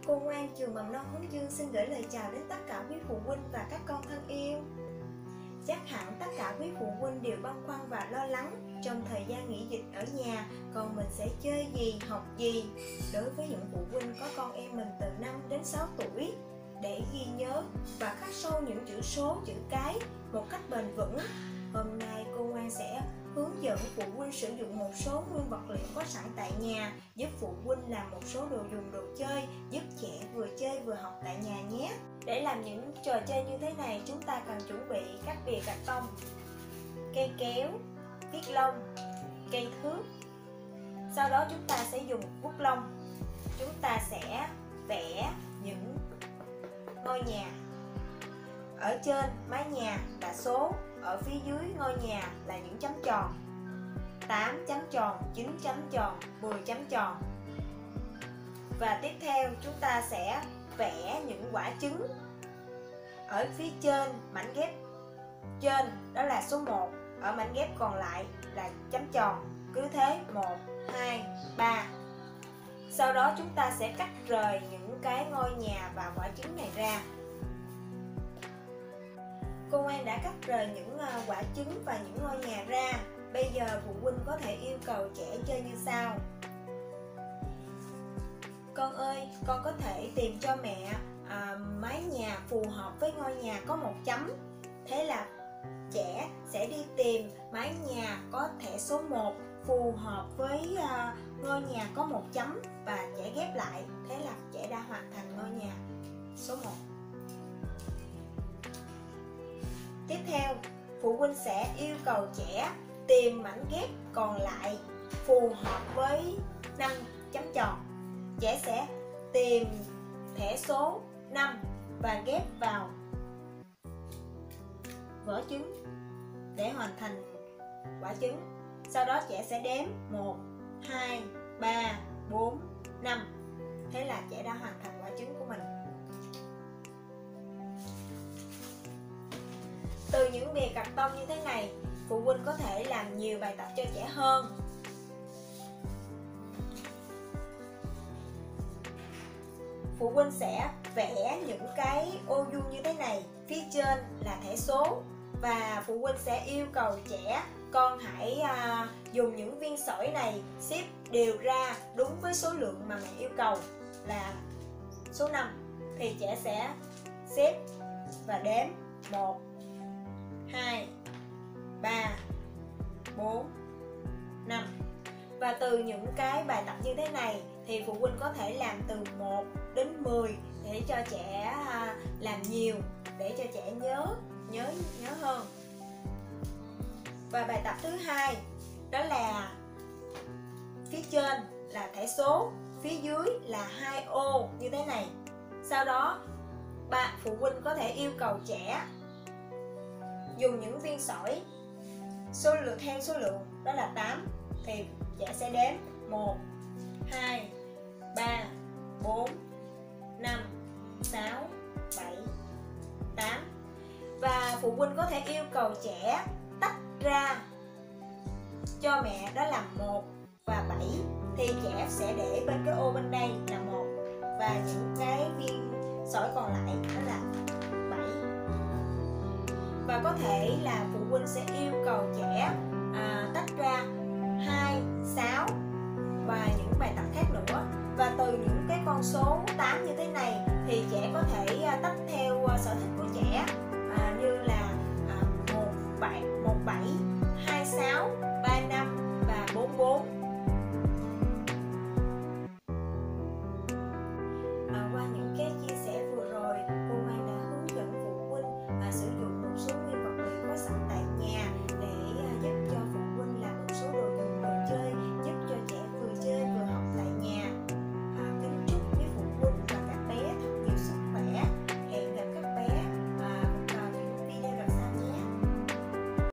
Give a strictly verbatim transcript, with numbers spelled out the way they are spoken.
Cô Ngoan trường mầm non Hướng Dương xin gửi lời chào đến tất cả quý phụ huynh và các con thân yêu. Chắc hẳn tất cả quý phụ huynh đều băn khoăn và lo lắng trong thời gian nghỉ dịch ở nhà, con mình sẽ chơi gì, học gì. Đối với những phụ huynh có con em mình từ năm đến sáu tuổi, để ghi nhớ và khắc sâu những chữ số, chữ cái một cách bền vững, hôm nay cô Ngoan sẽ hướng dẫn phụ huynh sử dụng một số nguyên vật liệu có sẵn tại nhà, giúp phụ huynh làm một số đồ dùng, đồ chơi, giúp trẻ vừa chơi vừa học tại nhà nhé. Để làm những trò chơi như thế này, chúng ta cần chuẩn bị các bìa cạc tông, cây kéo, viết lông, cây thước. Sau đó chúng ta sẽ dùng bút lông, chúng ta sẽ vẽ những ngôi nhà. Ở trên mái nhà là số, ở phía dưới ngôi nhà là những chấm tròn, tám chấm tròn, chín chấm tròn, mười chấm tròn. Và tiếp theo chúng ta sẽ vẽ những quả trứng. Ở phía trên mảnh ghép trên đó là số một, ở mảnh ghép còn lại là chấm tròn, cứ thế một, hai, ba. Sau đó chúng ta sẽ cắt rời những cái ngôi nhà và quả trứng này ra. Cô Ngoan đã cắt rời những quả trứng và những ngôi nhà ra. Bây giờ phụ huynh có thể yêu cầu trẻ chơi như sau. Con ơi, con có thể tìm cho mẹ à, mái nhà phù hợp với ngôi nhà có một chấm. Thế là trẻ sẽ đi tìm mái nhà có thẻ số một phù hợp với à, ngôi nhà có một chấm và trẻ ghép lại. Thế là trẻ đã hoàn thành ngôi nhà số một. Tiếp theo, phụ huynh sẽ yêu cầu trẻ tìm mảnh ghép còn lại phù hợp với năm chấm tròn. Trẻ sẽ tìm thẻ số năm và ghép vào vỏ trứng để hoàn thành quả trứng. Sau đó trẻ sẽ đếm một, hai, ba, bốn, năm. Thế là trẻ đã hoàn thành quả trứng của mình. Từ những bìa cạc tông như thế này, phụ huynh có thể làm nhiều bài tập cho trẻ hơn. Phụ huynh sẽ vẽ những cái ô vuông như thế này, phía trên là thẻ số, và phụ huynh sẽ yêu cầu trẻ con hãy à, dùng những viên sỏi này xếp đều ra đúng với số lượng mà mẹ yêu cầu là số năm. Thì trẻ sẽ xếp và đếm một, hai, ba, bốn, năm. Và từ những cái bài tập như thế này thì phụ huynh có thể làm từ một đến mười để cho trẻ làm nhiều, để cho trẻ nhớ nhớ nhớ hơn. Và bài tập thứ hai đó là phía trên là thẻ số, phía dưới là hai ô như thế này. Sau đó ba phụ huynh có thể yêu cầu trẻ dùng những viên sỏi số lượng theo số lượng đó là tám, thì trẻ sẽ đếm một, hai, ba, bốn, năm, sáu, bảy, tám. Và phụ huynh có thể yêu cầu trẻ tách ra cho mẹ đó là một và bảy, thì trẻ sẽ để bên cái ô bên đây là một và những cái viên sỏi còn lại đó là bảy. Và có thể là phụ huynh sẽ yêu cầu trẻ à, tách ra hai, sáu và những bài tập khác nữa. Và từ những cái con số tám như thế này thì trẻ có thể tách theo sở thích của trẻ.